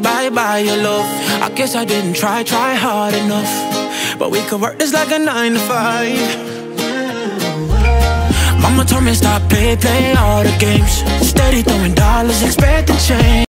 bye-bye your love. I guess I didn't try hard enough, but we could work this like a 9 to 5. Mama told me stop play all the games. Steady throwing dollars, expecting change.